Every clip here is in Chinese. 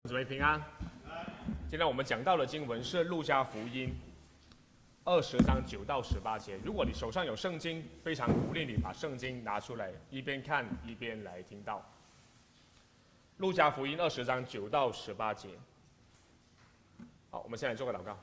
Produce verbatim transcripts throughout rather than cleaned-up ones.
姊妹平安。今天我们讲到的经文是路加福音二十章九到十八节。如果你手上有圣经，非常鼓励你把圣经拿出来，一边看一边来听到。路加福音二十章九到十八节。好，我们先来做个祷告。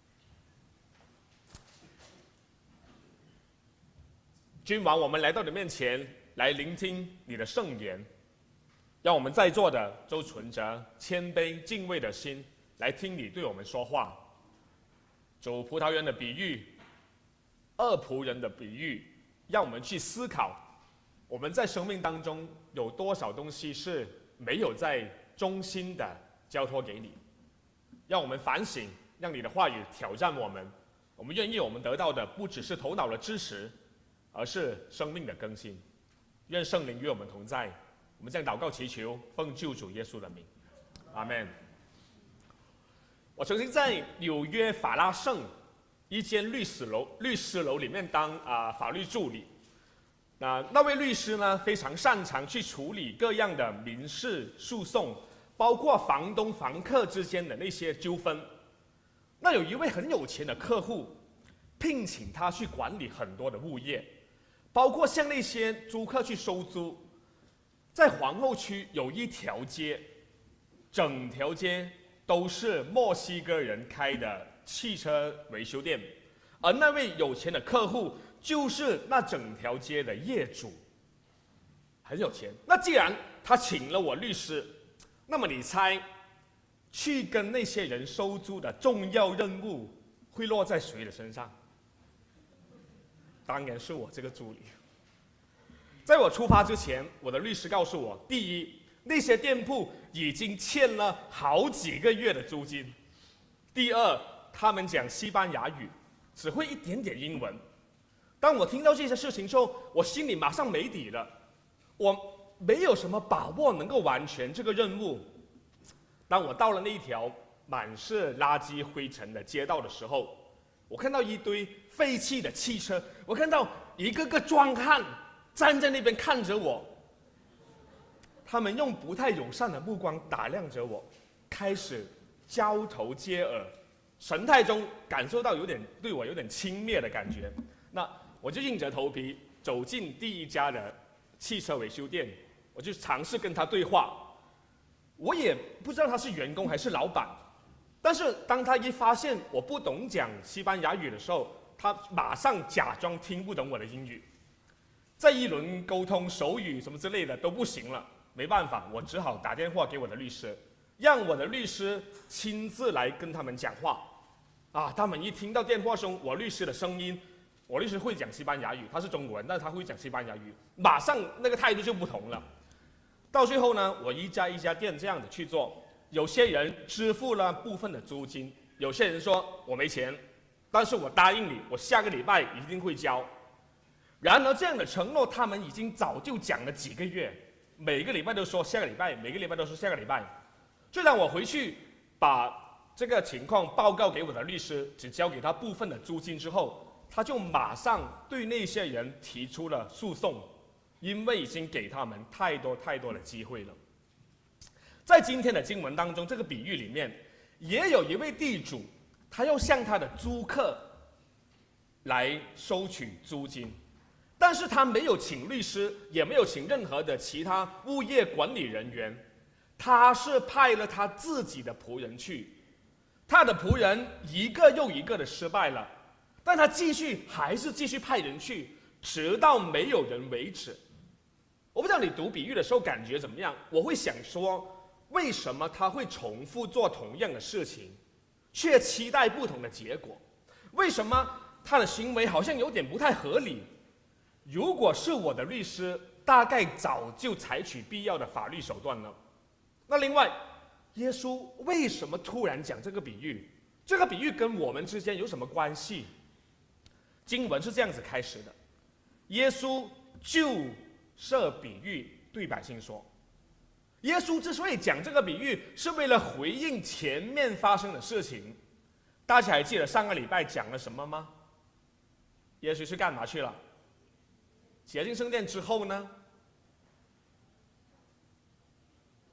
君王，我们来到你面前，来聆听你的圣言。让我们在座的都存着谦卑敬畏的心来听你对我们说话。主，葡萄园的比喻，恶仆人的比喻，让我们去思考，我们在生命当中有多少东西是没有在忠心的交托给你。让我们反省，让你的话语挑战我们。我们愿意我们得到的不只是头脑的知识，而是生命的更新。愿圣灵与我们同在。我们这样祷告祈求，奉救主耶稣的名，阿们。我曾经在纽约法拉盛一间律师楼律师楼里面当啊、呃、法律助理。那那位律师呢，非常擅长去处理各样的民事诉讼，包括房东房客之间的那些纠纷。那有一位很有钱的客户，聘请他去管理很多的物业，包括向那些租客去收租。在皇后区有一条街，整条街都是墨西哥人开的汽车维修店，而那位有钱的客户就是那整条街的业主，很有钱。那既然他请了我律师，那么你猜，去跟那些人收租的重要任务会落在谁的身上？当然是我这个助理。在我出发之前，我的律师告诉我：第一，那些店铺已经欠了好几个月的租金；第二，他们讲西班牙语，只会一点点英文。当我听到这些事情之后，我心里马上没底了，我没有什么把握能够完成这个任务。当我到了那一条满是垃圾灰尘的街道的时候，我看到一堆废弃的汽车，我看到一个个壮汉站在那边看着我，他们用不太友善的目光打量着我，开始交头接耳，神态中感受到有点对我有点轻蔑的感觉。那我就硬着头皮走进第一家的汽车维修店，我就尝试跟他对话。我也不知道他是员工还是老板，但是当他一发现我不懂讲西班牙语的时候，他马上假装听不懂我的英语。这一轮沟通手语什么之类的都不行了，没办法，我只好打电话给我的律师，让我的律师亲自来跟他们讲话。啊，他们一听到电话中我律师的声音，我律师会讲西班牙语，他是中国人，但是他会讲西班牙语，马上那个态度就不同了。到最后呢，我一家一家店这样子去做，有些人支付了部分的租金，有些人说我没钱，但是我答应你，我下个礼拜一定会交。然而，这样的承诺他们已经早就讲了几个月，每个礼拜都说下个礼拜，每个礼拜都说下个礼拜。就让我回去把这个情况报告给我的律师，只交给他部分的租金之后，他就马上对那些人提出了诉讼，因为已经给他们太多太多的机会了。在今天的经文当中，这个比喻里面，也有一位地主，他要向他的租客来收取租金。但是他没有请律师，也没有请任何的其他物业管理人员，他是派了他自己的仆人去。他的仆人一个又一个的失败了，但他继续还是继续派人去，直到没有人为止。我不知道你读比喻的时候感觉怎么样？我会想说，为什么他会重复做同样的事情，却期待不同的结果？为什么他的行为好像有点不太合理？如果是我的律师，大概早就采取必要的法律手段了。那另外，耶稣为什么突然讲这个比喻？这个比喻跟我们之间有什么关系？经文是这样子开始的：耶稣就设比喻对百姓说。耶稣之所以讲这个比喻，是为了回应前面发生的事情。大家还记得上个礼拜讲了什么吗？耶稣是干嘛去了？洁净圣殿之后呢，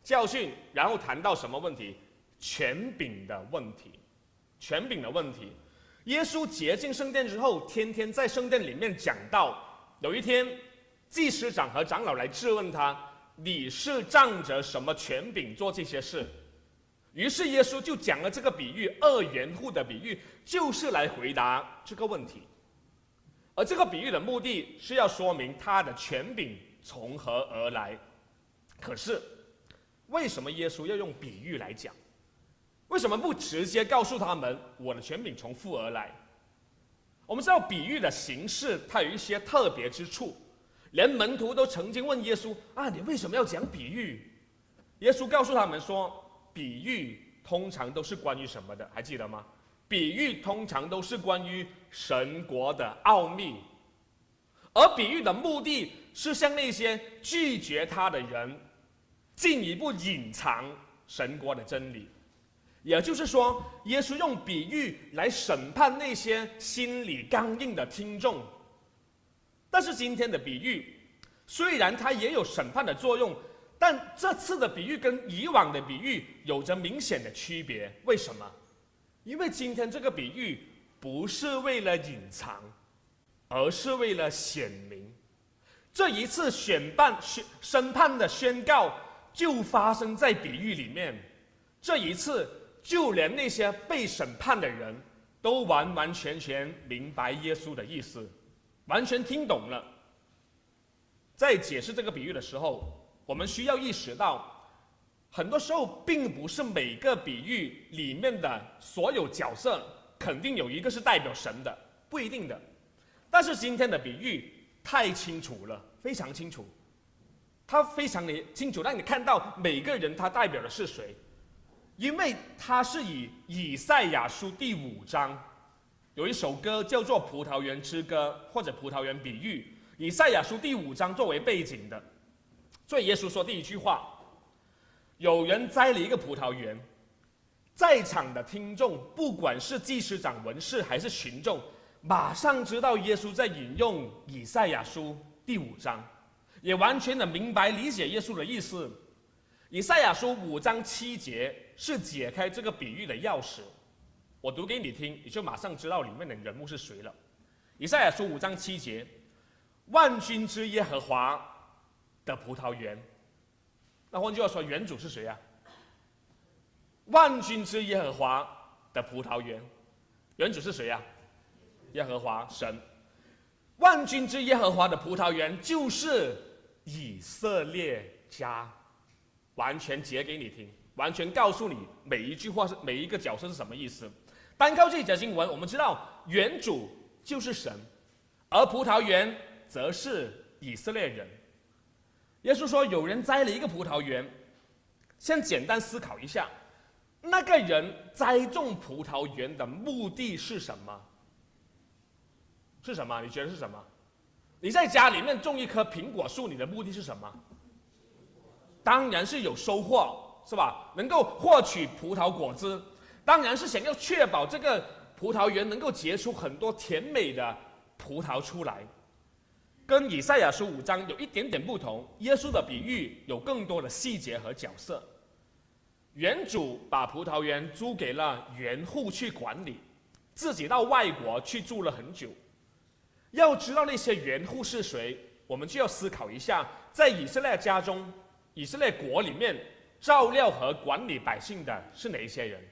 教训，然后谈到什么问题？权柄的问题，权柄的问题。耶稣洁净圣殿之后，天天在圣殿里面讲道。有一天，祭司长和长老来质问他：“你是仗着什么权柄做这些事？”于是耶稣就讲了这个比喻，二园户的比喻，就是来回答这个问题。而这个比喻的目的是要说明他的权柄从何而来。可是，为什么耶稣要用比喻来讲？为什么不直接告诉他们我的权柄从父而来？我们知道比喻的形式它有一些特别之处，连门徒都曾经问耶稣啊，你为什么要讲比喻？耶稣告诉他们说，比喻通常都是关于什么的？还记得吗？比喻通常都是关于神国的奥秘，而比喻的目的是向那些拒绝他的人进一步隐藏神国的真理。也就是说，耶稣用比喻来审判那些心里刚硬的听众。但是今天的比喻，虽然它也有审判的作用，但这次的比喻跟以往的比喻有着明显的区别。为什么？因为今天这个比喻不是为了隐藏，而是为了显明。这一次审判审判的宣告就发生在比喻里面。这一次，就连那些被审判的人都完完全全明白耶稣的意思，完全听懂了。在解释这个比喻的时候，我们需要意识到，很多时候并不是每个比喻里面的所有角色肯定有一个是代表神的，不一定的。但是今天的比喻太清楚了，非常清楚，它非常的清楚，让你看到每个人他代表的是谁。因为它是以以赛亚书第五章有一首歌叫做《葡萄园之歌》或者葡萄园比喻，以赛亚书第五章作为背景的。所以耶稣说第一句话：有人栽了一个葡萄园。在场的听众，不管是祭司长、文士还是群众，马上知道耶稣在引用以赛亚书第五章，也完全的明白理解耶稣的意思。以赛亚书五章七节是解开这个比喻的钥匙，我读给你听，你就马上知道里面的人物是谁了。以赛亚书五章七节：万军之耶和华的葡萄园。那换句话说，园主是谁啊？万军之耶和华的葡萄园，园主是谁啊？耶和华神。万军之耶和华的葡萄园就是以色列家。完全解给你听，完全告诉你每一句话是每一个角色是什么意思。单靠这一节经文，我们知道园主就是神，而葡萄园则是以色列人。耶稣说，有人栽了一个葡萄园。先简单思考一下，那个人栽种葡萄园的目的是什么？是什么？你觉得是什么？你在家里面种一棵苹果树，你的目的是什么？当然是有收获，是吧？能够获取葡萄果汁，当然是想要确保这个葡萄园能够结出很多甜美的葡萄出来。跟以赛亚书五章有一点点不同，耶稣的比喻有更多的细节和角色。园主把葡萄园租给了园户去管理，自己到外国去住了很久。要知道那些园户是谁，我们就要思考一下，在以色列家中，以色列国里面照料和管理百姓的是哪一些人？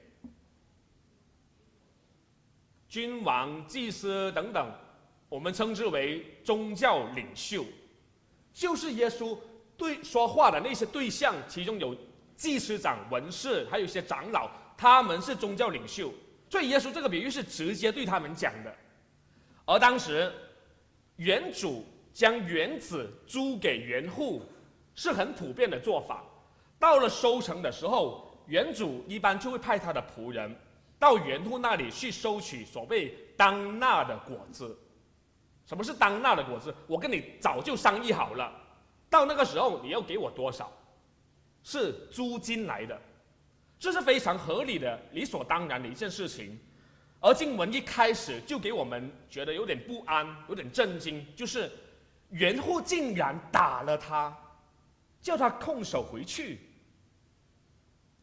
君王、祭司等等，我们称之为宗教领袖，就是耶稣对说话的那些对象，其中有祭司长、文士，还有一些长老，他们是宗教领袖，所以耶稣这个比喻是直接对他们讲的。而当时园主将园子租给园户是很普遍的做法。到了收成的时候，园主一般就会派他的仆人到园户那里去收取所谓当纳的果子。什么是当纳的果子？我跟你早就商议好了，到那个时候你要给我多少，是租金来的，这是非常合理的、理所当然的一件事情。而经文一开始就给我们觉得有点不安、有点震惊，就是园户竟然打了他，叫他空手回去。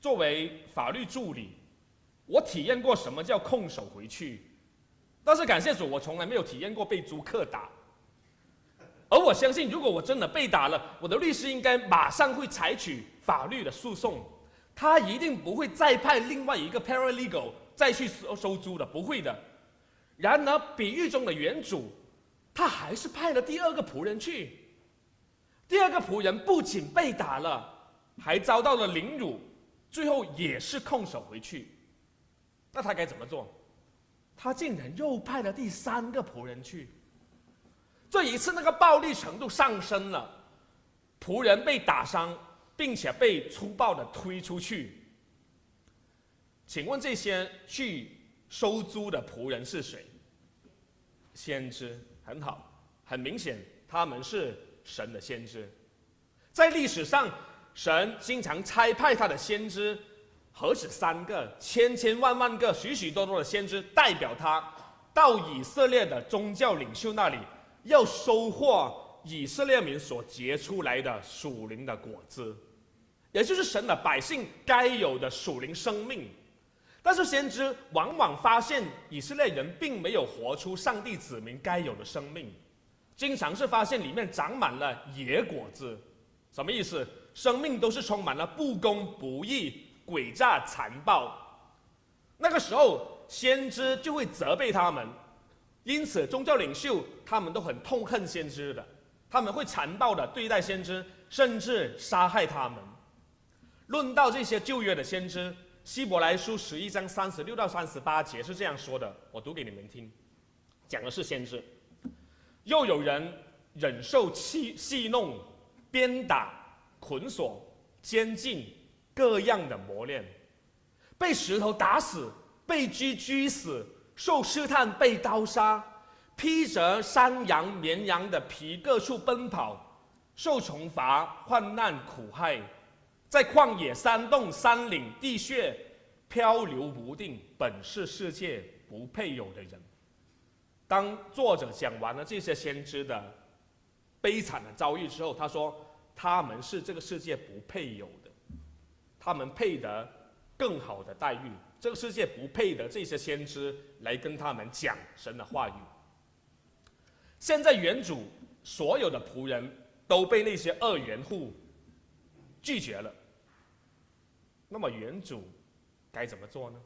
作为法律助理，我体验过什么叫空手回去，但是感谢主，我从来没有体验过被租客打。而我相信，如果我真的被打了，我的律师应该马上会采取法律的诉讼，他一定不会再派另外一个 paralegal 再去收收租的，不会的。然而，比喻中的原主，他还是派了第二个仆人去。第二个仆人不仅被打了，还遭到了凌辱，最后也是空手回去。那他该怎么做？他竟然又派了第三个仆人去。这一次，那个暴力程度上升了，仆人被打伤，并且被粗暴的推出去。请问这些去收租的仆人是谁？先知，很好，很明显，他们是神的先知。在历史上，神经常差派他的先知，何止三个，千千万万个，许许多多的先知代表他到以色列的宗教领袖那里，要收获以色列民所结出来的属灵的果子，也就是神的百姓该有的属灵生命。但是先知往往发现以色列人并没有活出上帝子民该有的生命，经常是发现里面长满了野果子。什么意思？生命都是充满了不公不义、诡诈残暴。那个时候先知就会责备他们，因此宗教领袖他们都很痛恨先知的，他们会残暴的对待先知，甚至杀害他们。论到这些旧约的先知，希伯来书十一章三十六到三十八节是这样说的，我读给你们听，讲的是先知。又有人忍受戏戏弄、鞭打、捆锁、监禁各样的磨练，被石头打死，被锯锯死，受试探被刀杀，披着山羊、绵羊的皮各处奔跑，受虫罚、患难苦害，在旷野、山洞、山岭、地穴漂流不定，本是世界不配有的人。当作者讲完了这些先知的悲惨的遭遇之后，他说他们是这个世界不配有的，他们配得更好的待遇，这个世界不配得这些先知来跟他们讲神的话语。现在原主所有的仆人都被那些恶园户拒绝了，那么原主该怎么做呢？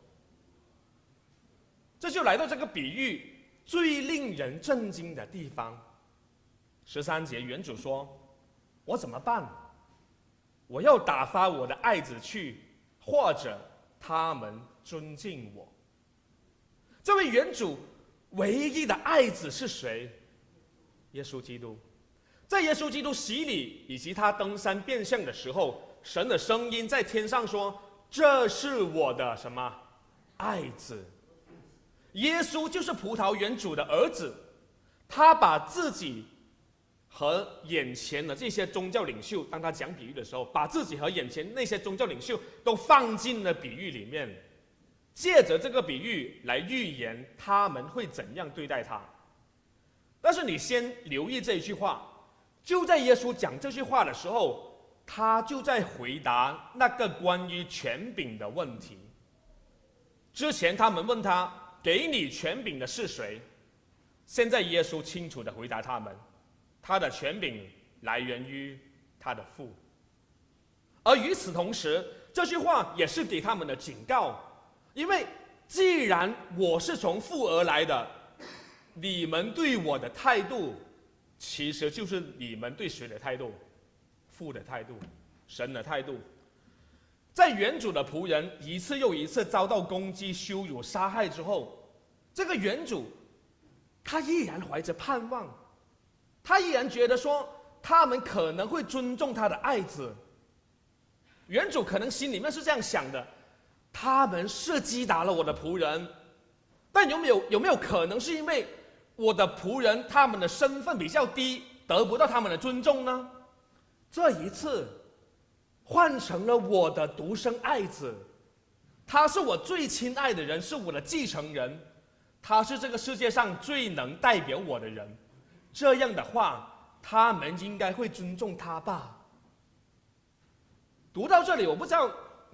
这就来到这个比喻最令人震惊的地方。十三节，原主说：“我怎么办？我要打发我的爱子去，或者他们尊敬我。”这位原主唯一的爱子是谁？耶稣基督。在耶稣基督洗礼以及他登山变相的时候，神的声音在天上说：“这是我的什么爱子？”耶稣就是葡萄园主的儿子，他把自己和眼前的这些宗教领袖，当他讲比喻的时候，把自己和眼前那些宗教领袖都放进了比喻里面，借着这个比喻来预言他们会怎样对待他。但是你先留意这一句话，就在耶稣讲这句话的时候，他就在回答那个关于权柄的问题。之前他们问他，给你权柄的是谁？现在耶稣清楚地回答他们，他的权柄来源于他的父。而与此同时，这句话也是给他们的警告，因为既然我是从父而来的，你们对我的态度其实就是你们对谁的态度？父的态度，神的态度。在原主的仆人一次又一次遭到攻击、羞辱、杀害之后，这个原主他依然怀着盼望，他依然觉得说他们可能会尊重他的爱子。原主可能心里面是这样想的，他们是击打了我的仆人，但有没有有没有可能是因为我的仆人他们的身份比较低，得不到他们的尊重呢？这一次换成了我的独生爱子，他是我最亲爱的人，是我的继承人，他是这个世界上最能代表我的人。这样的话，他们应该会尊重他吧。读到这里，我不知道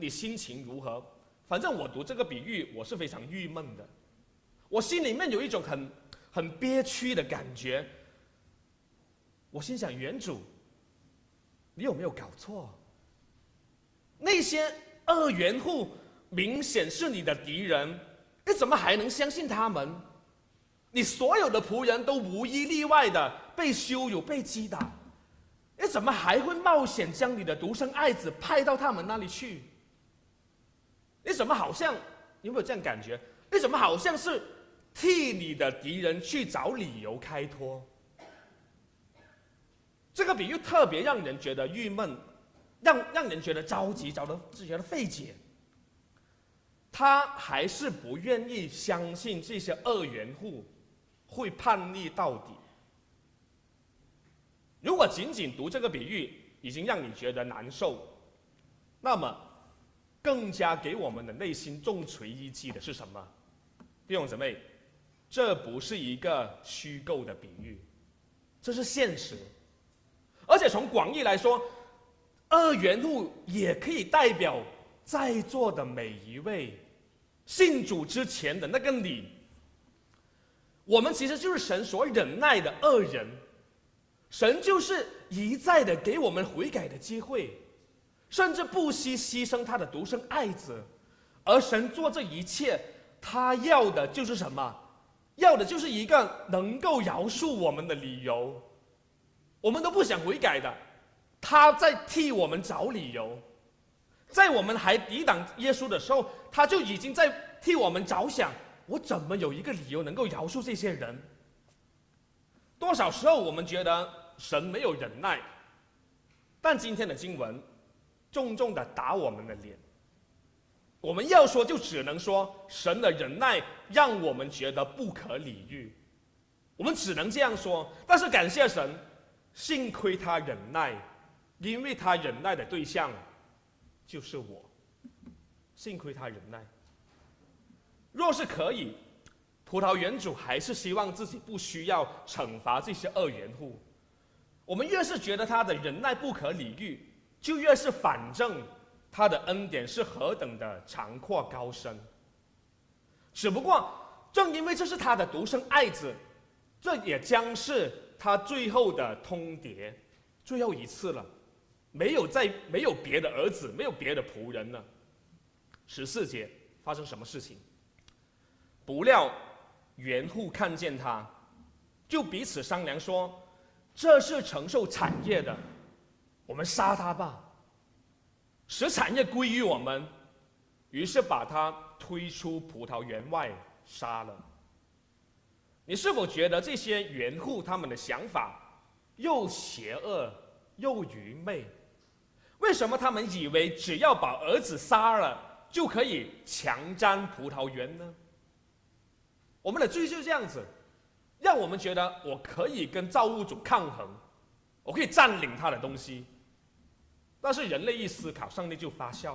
你心情如何？反正我读这个比喻，我是非常郁闷的，我心里面有一种很很憋屈的感觉。我心想，园主，你有没有搞错？那些恶园户明显是你的敌人，你怎么还能相信他们？你所有的仆人都无一例外的被羞辱、被击打，你怎么还会冒险将你的独生爱子派到他们那里去？你怎么好像，有没有这样感觉？你怎么好像是替你的敌人去找理由开脱？这个比喻特别让人觉得郁闷，让让人觉得着急，觉得觉得费解。他还是不愿意相信这些恶园户会叛逆到底。如果仅仅读这个比喻已经让你觉得难受，那么更加给我们的内心重锤一击的是什么？弟兄姊妹，这不是一个虚构的比喻，这是现实。而且从广义来说，恶园户也可以代表在座的每一位信主之前的那个你。我们其实就是神所忍耐的恶人，神就是一再的给我们悔改的机会，甚至不惜牺牲他的独生爱子。而神做这一切，他要的就是什么？要的就是一个能够饶恕我们的理由。我们都不想悔改的，他在替我们找理由。在我们还抵挡耶稣的时候，他就已经在替我们着想，我怎么有一个理由能够饶恕这些人？多少时候我们觉得神没有忍耐，但今天的经文重重的打我们的脸。我们要说就只能说神的忍耐让我们觉得不可理喻，我们只能这样说。但是感谢神，幸亏他忍耐，因为他忍耐的对象就是我。幸亏他忍耐。若是可以，葡萄园主还是希望自己不需要惩罚这些恶园户。我们越是觉得他的忍耐不可理喻，就越是反证他的恩典是何等的长阔高深。只不过正因为这是他的独生爱子，这也将是他最后的通牒，最后一次了，没有再没有别的儿子，没有别的仆人了。十四节发生什么事情？不料园户看见他，就彼此商量说：“这是承受产业的，我们杀他吧，使产业归于我们。”于是把他推出葡萄园外杀了。你是否觉得这些园户他们的想法又邪恶又愚昧？为什么他们以为只要把儿子杀了就可以强占葡萄园呢？我们的罪就是这样子，让我们觉得我可以跟造物主抗衡，我可以占领他的东西。但是人类一思考，上帝就发笑。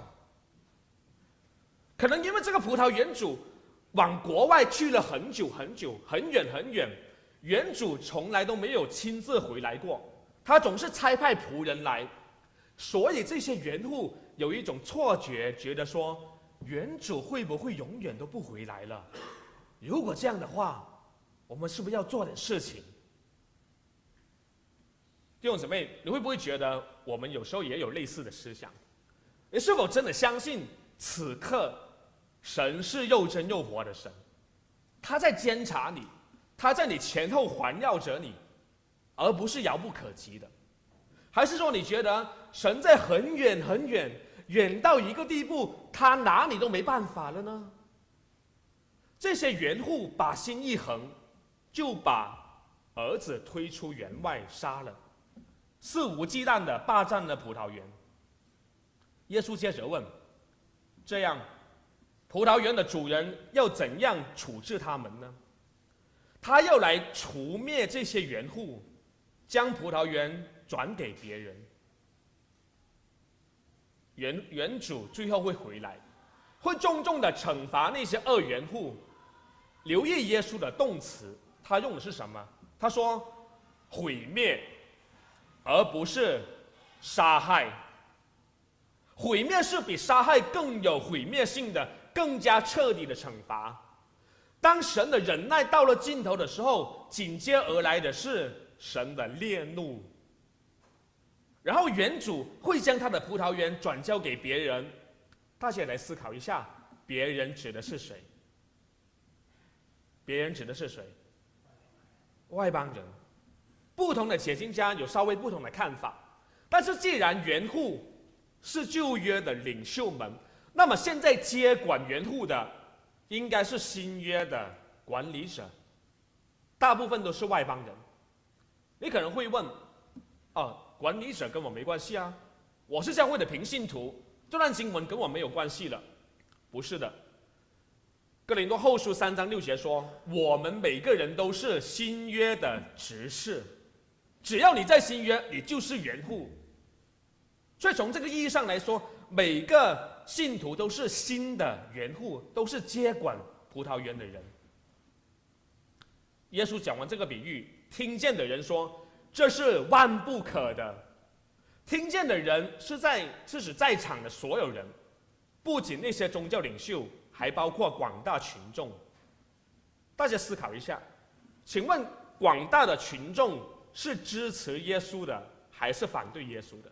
可能因为这个葡萄园主往国外去了很久很久，很远很远，园主从来都没有亲自回来过，他总是差派仆人来，所以这些园户有一种错觉，觉得说园主会不会永远都不回来了？如果这样的话，我们是不是要做点事情？弟兄姊妹，你会不会觉得我们有时候也有类似的思想？你是否真的相信此刻神是又真又活的神？他在监察你，他在你前后环绕着你，而不是遥不可及的。还是说你觉得神在很远很远，远到一个地步，他拿你都没办法了呢？这些园户把心一横，就把儿子推出园外杀了，肆无忌惮地霸占了葡萄园。耶稣接着问：这样，葡萄园的主人要怎样处置他们呢？他要来除灭这些园户，将葡萄园转给别人。园园主最后会回来，会重重的惩罚那些恶园户。留意耶稣的动词，他用的是什么？他说毁灭，而不是杀害。 毁灭是比杀害更有毁灭性的、更加彻底的惩罚。当神的忍耐到了尽头的时候，紧接而来的是神的烈怒。然后园主会将他的葡萄园转交给别人。大家来思考一下，别人指的是谁？别人指的是谁？外邦人。不同的解经家有稍微不同的看法，但是既然园户是旧约的领袖们，那么现在接管园户的应该是新约的管理者，大部分都是外邦人。你可能会问，啊，管理者跟我没关系啊，我是教会的平信徒，这段经文跟我没有关系了。不是的，哥林多后书三章六节说，我们每个人都是新约的执事，只要你在新约，你就是园户。所以从这个意义上来说，每个信徒都是新的园户，都是接管葡萄园的人。耶稣讲完这个比喻，听见的人说，这是万不可的。听见的人是在是指在场的所有人，不仅那些宗教领袖，还包括广大群众。大家思考一下，请问广大的群众是支持耶稣的，还是反对耶稣的？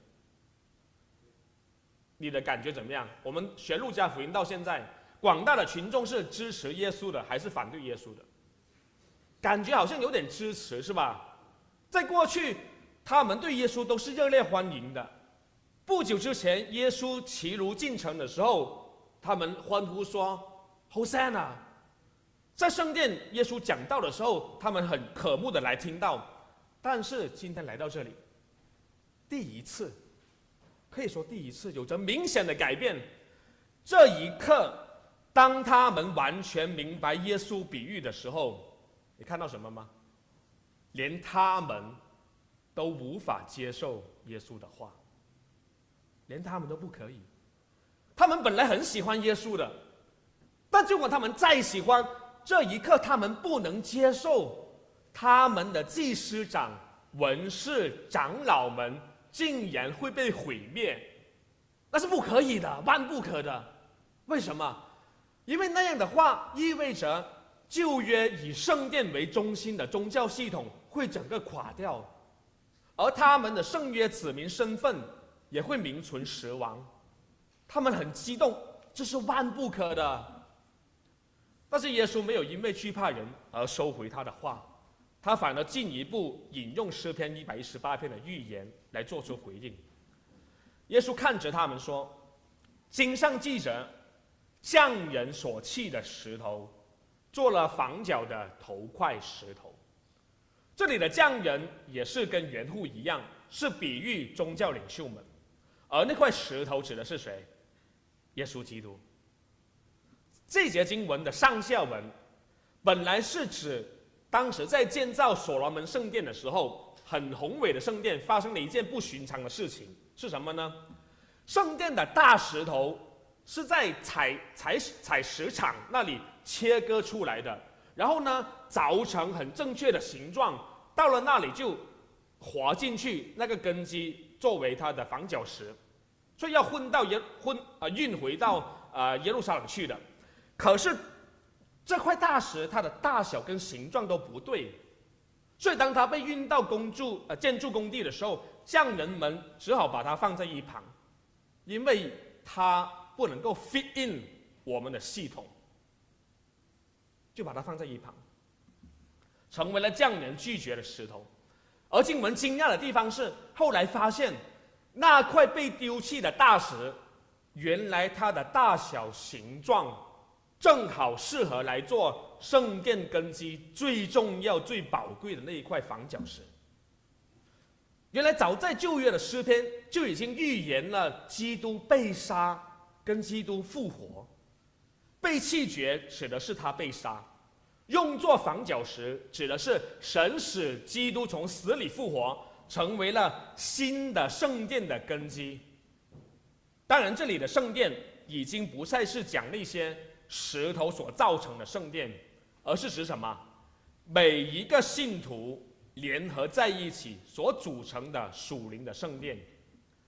你的感觉怎么样？我们学路加福音到现在，广大的群众是支持耶稣的，还是反对耶稣的？感觉好像有点支持，是吧？在过去，他们对耶稣都是热烈欢迎的。不久之前，耶稣骑驴进城的时候，他们欢呼说 ：“Hosanna！” 在圣殿，耶稣讲道的时候，他们很渴慕的来听到。但是今天来到这里，第一次，可以说第一次有着明显的改变。这一刻，当他们完全明白耶稣比喻的时候，你看到什么吗？连他们都无法接受耶稣的话，连他们都不可以。他们本来很喜欢耶稣的，但尽管他们再喜欢，这一刻他们不能接受他们的祭司长、文士、长老们竟然会被毁灭，那是不可以的，万不可的。为什么？因为那样的话意味着旧约以圣殿为中心的宗教系统会整个垮掉，而他们的圣约子民身份也会名存实亡。他们很激动，这是万不可的。但是耶稣没有因为惧怕人而收回他的话，他反而进一步引用诗篇一百一十八篇的预言来做出回应。耶稣看着他们说：“经上记着，匠人所弃的石头，做了房角的头块石头。”这里的匠人也是跟园户一样，是比喻宗教领袖们，而那块石头指的是谁？耶稣基督。这节经文的上下文本来是指当时在建造所罗门圣殿的时候，很宏伟的圣殿发生了一件不寻常的事情，是什么呢？圣殿的大石头是在采采采石场那里切割出来的，然后呢凿成很正确的形状，到了那里就滑进去，那个根基作为它的房角石，所以要运到耶运呃运回到呃耶路撒冷去的。可是这块大石它的大小跟形状都不对，所以当它被运到工筑呃建筑工地的时候，匠人们只好把它放在一旁，因为它不能够 fit in 我们的系统，就把它放在一旁，成为了匠人拒绝的石头。而经文惊讶的地方是，后来发现那块被丢弃的大石，原来它的大小形状正好适合来做圣殿根基最重要最宝贵的那一块房角石。原来早在旧约的诗篇就已经预言了基督被杀跟基督复活。被弃绝指的是他被杀，用作房角石指的是神使基督从死里复活，成为了新的圣殿的根基。当然这里的圣殿已经不再是讲那些石头所造成的圣殿，而是指什么？每一个信徒联合在一起所组成的属灵的圣殿。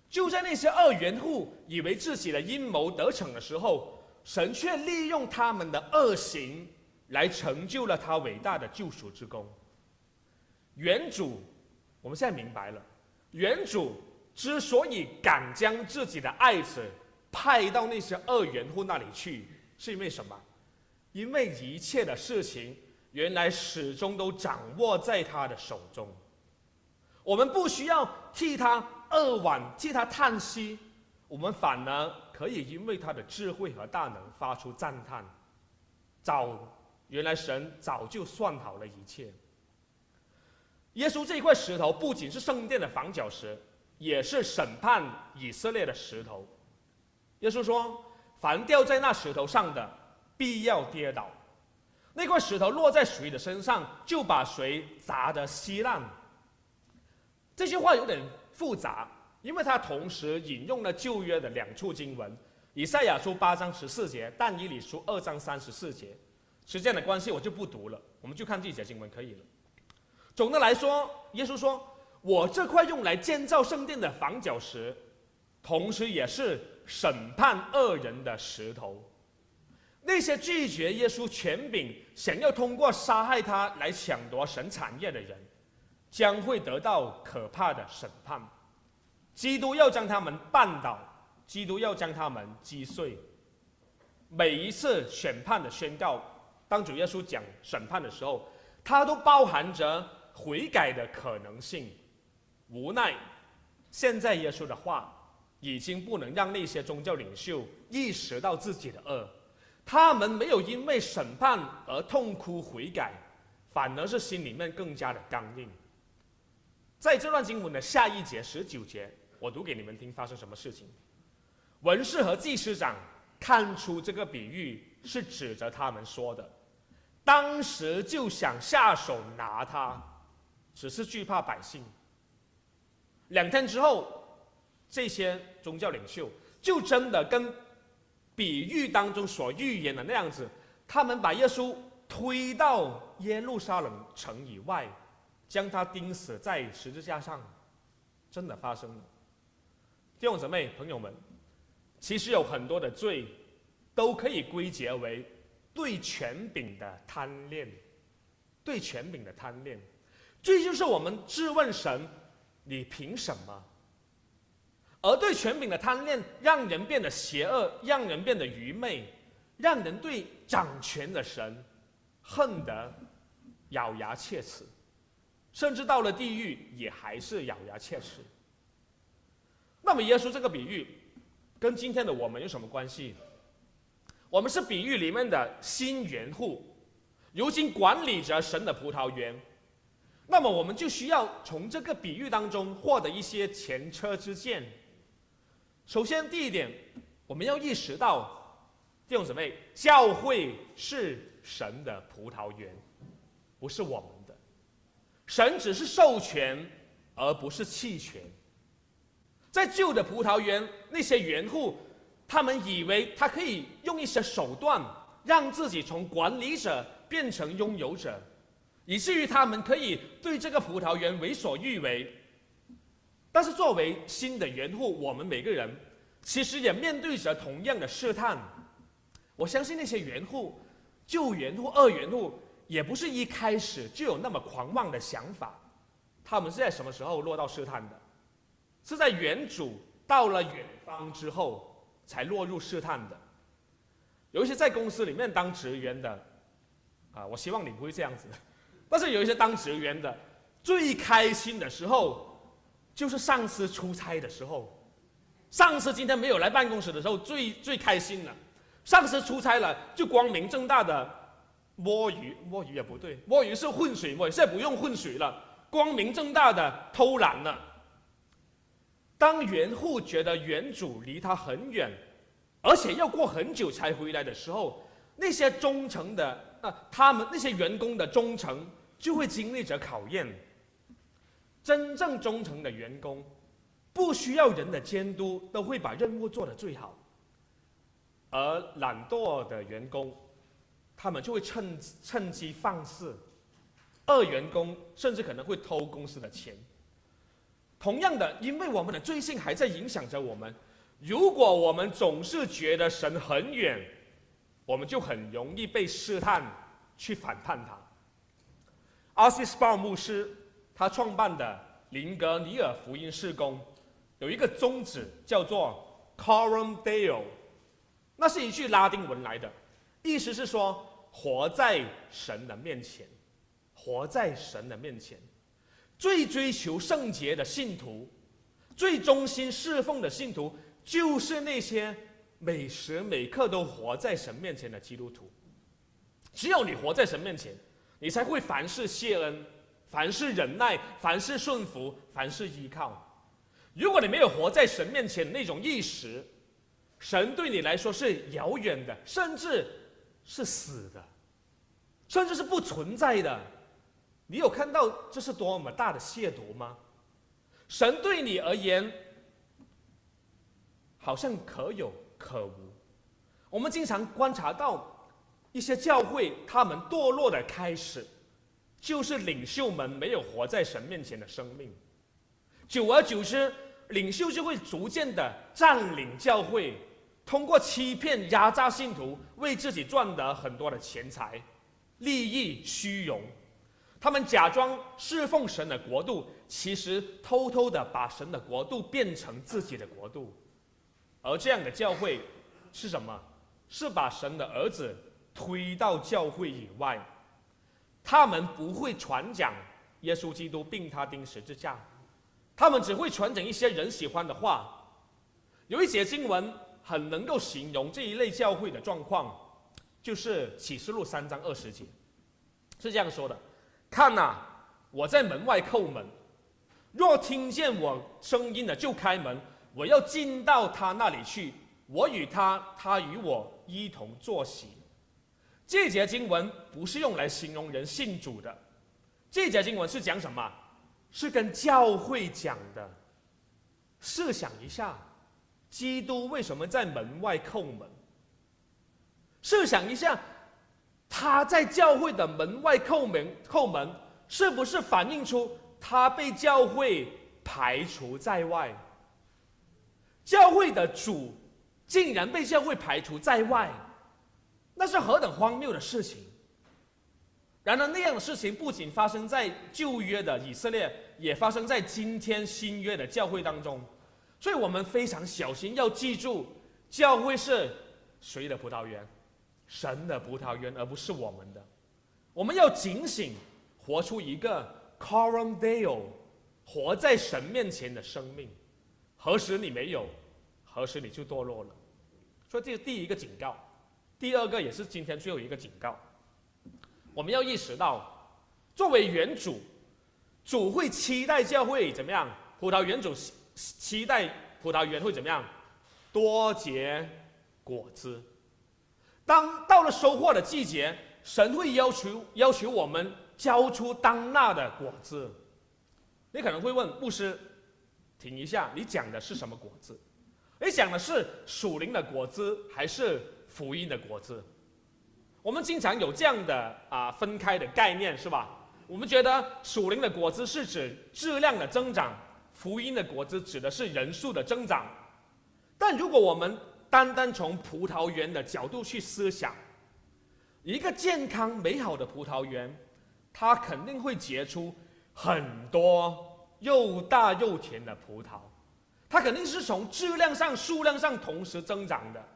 就在那些恶园户以为自己的阴谋得逞的时候，神却利用他们的恶行来成就了他伟大的救赎之功。原主，我们现在明白了，原主之所以敢将自己的爱子派到那些恶园户那里去，是因为什么？因为一切的事情原来始终都掌握在他的手中。我们不需要替他扼腕，替他叹息，我们反而可以因为他的智慧和大能发出赞叹。早，原来神早就算好了一切。耶稣这一块石头不仅是圣殿的房角石，也是审判以色列的石头。耶稣说，凡掉在那石头上的，必要跌倒。那块石头落在谁的身上，就把谁砸得稀烂。这句话有点复杂，因为它同时引用了旧约的两处经文，以赛亚书八章十四节，但以理书二章三十四节。时间的关系，我就不读了，我们就看这节经文可以了。总的来说，耶稣说，我这块用来建造圣殿的房角石，同时也是审判恶人的石头。那些拒绝耶稣权柄，想要通过杀害他来抢夺神产业的人，将会得到可怕的审判。基督要将他们绊倒，基督要将他们击碎。每一次审判的宣告，当主耶稣讲审判的时候，它都包含着悔改的可能性。无奈，现在耶稣的话已经不能让那些宗教领袖意识到自己的恶，他们没有因为审判而痛哭悔改，反而是心里面更加的刚硬。在这段经文的下一节十九节，我读给你们听，发生什么事情？文士和祭司长看出这个比喻是指着他们说的，当时就想下手拿他，只是惧怕百姓。两天之后，这些宗教领袖就真的跟比喻当中所预言的那样子，他们把耶稣推到耶路撒冷城以外，将他钉死在十字架上。真的发生了。弟兄姊妹朋友们，其实有很多的罪都可以归结为对权柄的贪恋，对权柄的贪恋，这就是我们质问神，你凭什么？而对权柄的贪恋，让人变得邪恶，让人变得愚昧，让人对掌权的神恨得咬牙切齿，甚至到了地狱也还是咬牙切齿。那么耶稣这个比喻跟今天的我们有什么关系？我们是比喻里面的新园户，如今管理着神的葡萄园。那么我们就需要从这个比喻当中获得一些前车之鉴。首先，第一点，我们要意识到，弟兄姊妹，教会是神的葡萄园，不是我们的。神只是授权，而不是弃权。在旧的葡萄园，那些园户，他们以为他可以用一些手段，让自己从管理者变成拥有者，以至于他们可以对这个葡萄园为所欲为。但是作为新的园户，我们每个人其实也面对着同样的试探。我相信那些园户，旧园户、二园户，也不是一开始就有那么狂妄的想法。他们是在什么时候落到试探的？是在园主到了远方之后才落入试探的。有一些在公司里面当职员的，啊，我希望你不会这样子。但是有一些当职员的，最开心的时候就是上司出差的时候。上司今天没有来办公室的时候，最最开心了。上司出差了，就光明正大的摸鱼，摸鱼也不对，摸鱼是浑水摸鱼，现在不用浑水了，光明正大的偷懒了。当园户觉得园主离他很远，而且要过很久才回来的时候，那些忠诚的，呃，他们那些员工的忠诚就会经历着考验。真正忠诚的员工，不需要人的监督，都会把任务做得最好。而懒惰的员工，他们就会趁趁机放肆。二员工甚至可能会偷公司的钱。 同样的，因为我们的罪性还在影响着我们，如果我们总是觉得神很远，我们就很容易被试探去反叛他。阿西斯鲍尔牧师他创办的林格尼尔福音事工有一个宗旨叫做 Coram Deo， 那是一句拉丁文来的，意思是说活在神的面前，活在神的面前。最追求圣洁的信徒，最忠心侍奉的信徒，就是那些每时每刻都活在神面前的基督徒。只有你活在神面前，你才会凡事谢恩，凡事忍耐，凡事顺服，凡事依靠。如果你没有活在神面前的那种意识，神对你来说是遥远的，甚至是死的，甚至是不存在的。你有看到这是多么大的亵渎吗？神对你而言好像可有可无。我们经常观察到一些教会，他们堕落的开始就是领袖们没有活在神面前的生命，久而久之，领袖就会逐渐的占领教会，通过欺骗压榨信徒，为自己赚得很多的钱财、利益、虚荣。他们假装侍奉神的国度，其实偷偷的把神的国度变成自己的国度。而这样的教会是什么？是把神的儿子推到教会以外。他们不会传讲耶稣基督并他钉十字架，他们只会传讲一些人喜欢的话。有一节经文很能够形容这一类教会的状况，就是启示录三章二十节，是这样说的：看啊，我在门外叩门，若听见我声音的就开门，我要进到他那里去，我与他，他与我一同坐席。这节经文不是用来形容人信主的，这节经文是讲什么？是跟教会讲的。试想一下，基督为什么在门外叩门？试想一下，他在教会的门外叩门，叩门是不是反映出他被教会排除在外？教会的主竟然被教会排除在外，那是何等荒谬的事情！然而，那样的事情不仅发生在旧约的以色列，也发生在今天新约的教会当中。所以我们非常小心，要记住，教会是谁的葡萄园？神的葡萄园，而不是我们的。我们要警醒，活出一个 Coram Deo， 活在神面前的生命。何时你没有，何时你就堕落了。所以这是第一个警告。第二个也是今天最后一个警告，我们要意识到，作为园主，主会期待教会怎么样？葡萄园主期待葡萄园会怎么样？多结果子。当到了收获的季节，神会要求要求我们交出当纳的果子。你可能会问牧师，停一下，你讲的是什么果子？你讲的是属灵的果子，还是福音的果子？我们经常有这样的啊、呃、分开的概念，是吧？我们觉得属灵的果子是指质量的增长，福音的果子指的是人数的增长。但如果我们单单从葡萄园的角度去思想，一个健康美好的葡萄园，它肯定会结出很多又大又甜的葡萄，它肯定是从质量上、数量上同时增长的。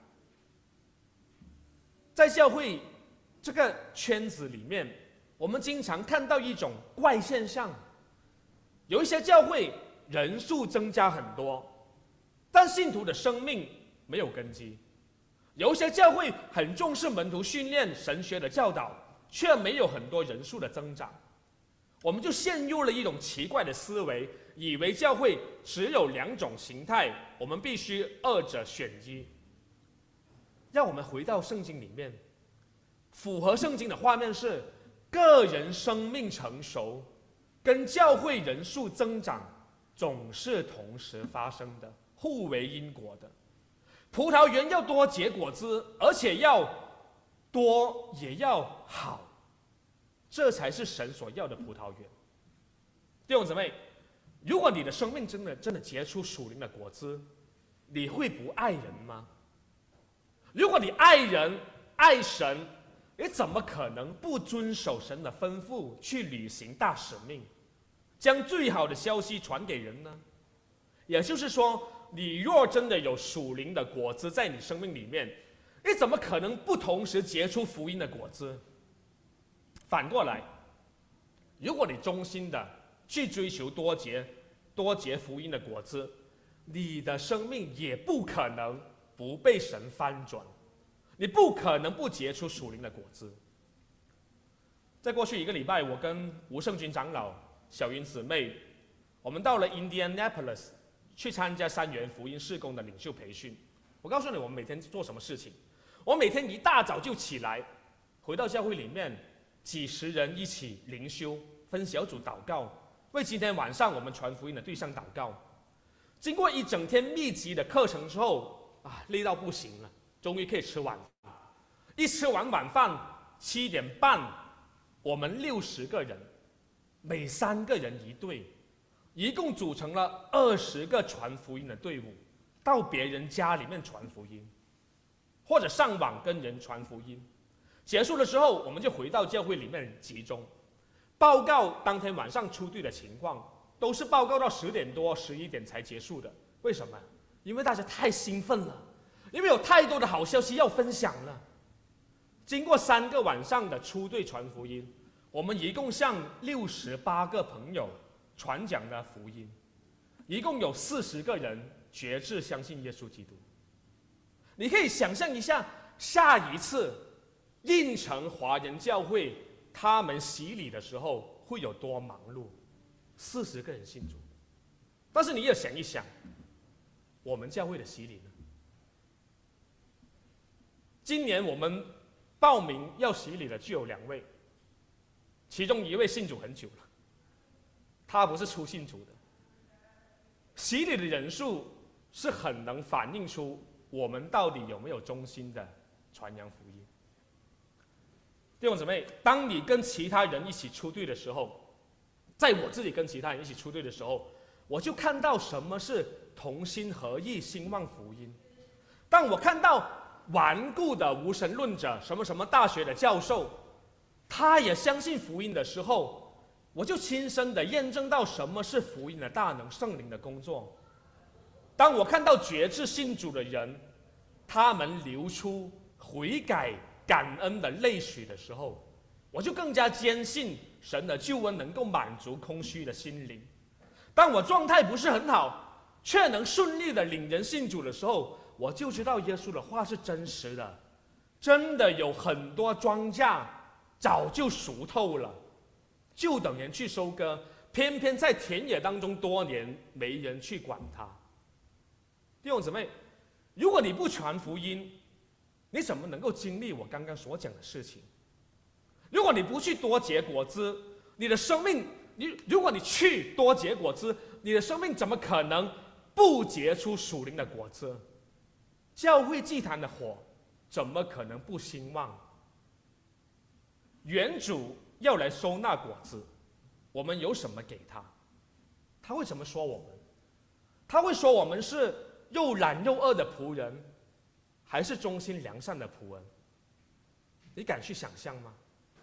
在教会这个圈子里面，我们经常看到一种怪现象，有一些教会人数增加很多，但信徒的生命没有根基；有一些教会很重视门徒训练、神学的教导，却没有很多人数的增长。我们就陷入了一种奇怪的思维，以为教会只有两种形态，我们必须二者选一。让我们回到圣经里面，符合圣经的画面是个人生命成熟跟教会人数增长总是同时发生的，互为因果的。葡萄园要多结果子，而且要多也要好，这才是神所要的葡萄园。弟兄姊妹， 如果你的生命真的真的结出属灵的果子，你会不爱人吗？如果你爱人爱神，你怎么可能不遵守神的吩咐，去履行大使命，将最好的消息传给人呢？也就是说，你若真的有属灵的果子在你生命里面，你怎么可能不同时结出福音的果子？反过来，如果你忠心的去追求多结多结福音的果子，你的生命也不可能不被神翻转，你不可能不结出属灵的果子。在过去一个礼拜，我跟吴胜军长老、小云姊妹，我们到了 Indianapolis 去参加三元福音事工的领袖培训。我告诉你，我们每天做什么事情？我每天一大早就起来，回到教会里面，几十人一起灵修，分小组祷告，为今天晚上我们传福音的对象祷告。经过一整天密集的课程之后，啊，累到不行了，终于可以吃晚饭。一吃完晚饭，七点半，我们六十个人，每三个人一队，一共组成了二十个传福音的队伍，到别人家里面传福音，或者上网跟人传福音。结束的时候，我们就回到教会里面集中，报告当天晚上出队的情况。都是报告到十点多、十一点才结束的。为什么？因为大家太兴奋了，因为有太多的好消息要分享了。经过三个晚上的出队传福音，我们一共向六十八个朋友传讲了福音，一共有四十个人决志相信耶稣基督。你可以想象一下，下一次印城华人教会他们洗礼的时候会有多忙碌。四十个人信主，但是你也想一想，我们教会的洗礼呢？今年我们报名要洗礼的就有两位，其中一位信主很久了，他不是初信主的。洗礼的人数是很能反映出我们到底有没有忠心的传扬福音。弟兄姊妹，当你跟其他人一起出队的时候，在我自己跟其他人一起出队的时候，我就看到什么是同心合意兴旺福音。当我看到顽固的无神论者，什么什么大学的教授，他也相信福音的时候，我就亲身的验证到什么是福音的大能、圣灵的工作。当我看到决志信主的人，他们流出悔改、感恩的泪水的时候，我就更加坚信神的救恩能够满足空虚的心灵。当我状态不是很好，却能顺利的领人信主的时候，我就知道耶稣的话是真实的。真的有很多庄稼早就熟透了，就等人去收割，偏偏在田野当中多年没人去管它。弟兄姊妹，如果你不传福音，你怎么能够经历我刚刚所讲的事情？如果你不去多结果子，你的生命，你如果你去多结果子，你的生命怎么可能不结出属灵的果子？教会祭坛的火怎么可能不兴旺？原主要来收纳果子，我们有什么给他？他会怎么说我们？他会说我们是又懒又饿的仆人，还是忠心良善的仆人？你敢去想象吗？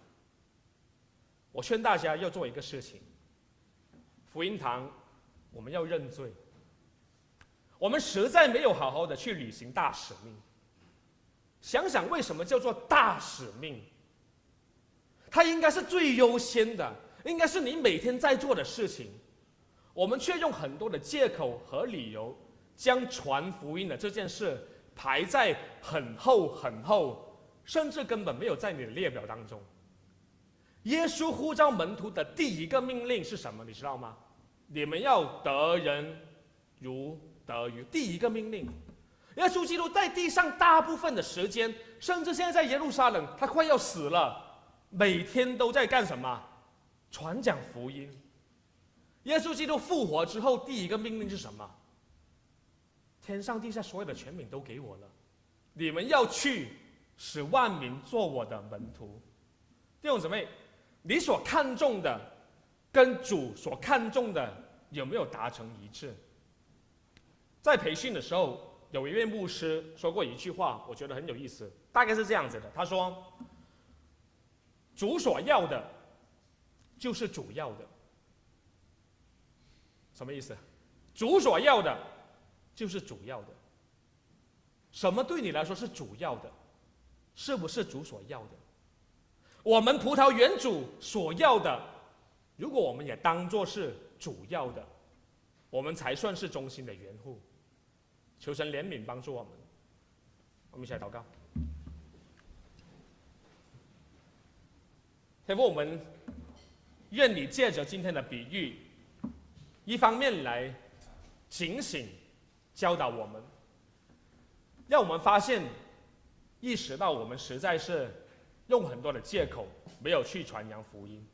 我劝大家要做一个事情，福音堂我们要认罪，我们实在没有好好的去履行大使命。想想为什么叫做大使命？它应该是最优先的，应该是你每天在做的事情，我们却用很多的借口和理由，将传福音的这件事排在很后很后，甚至根本没有在你的列表当中。耶稣呼召门徒的第一个命令是什么？你知道吗？你们要得人如得鱼。第一个命令，耶稣基督在地上大部分的时间，甚至现在在耶路撒冷，他快要死了，每天都在干什么？传讲福音。耶稣基督复活之后，第一个命令是什么？天上地下所有的权柄都给我了，你们要去，使万民做我的门徒。弟兄姊妹，你所看重的，跟主所看重的有没有达成一致？在培训的时候，有一位牧师说过一句话，我觉得很有意思，大概是这样子的：他说，主所要的，就是主要的。什么意思？主所要的，就是主要的。什么对你来说是主要的？是不是主所要的？我们葡萄园主所要的，如果我们也当作是主要的，我们才算是中心的园户。求神怜悯帮助我们。我们一起来祷告。天父，我们愿你借着今天的比喻，一方面来警醒教导我们，让我们发现意识到我们实在是用很多的借口没有去传扬福音。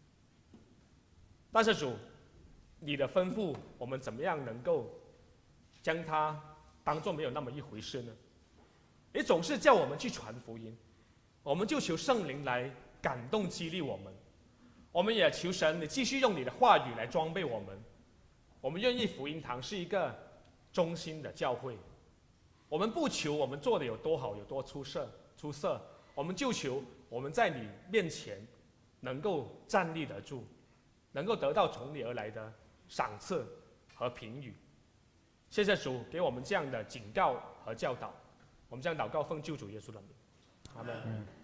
但是主，你的吩咐我们怎么样能够将它当作没有那么一回事呢？你总是叫我们去传福音，我们就求圣灵来感动激励我们。我们也求神你继续用你的话语来装备我们。我们愿意福音堂是一个忠心的教会，我们不求我们做的有多好有多出色出色，我们就求我们在你面前能够站立得住，能够得到从你而来的赏赐和评语。谢谢主给我们这样的警告和教导，我们这样祷告奉救主耶稣的名，阿们。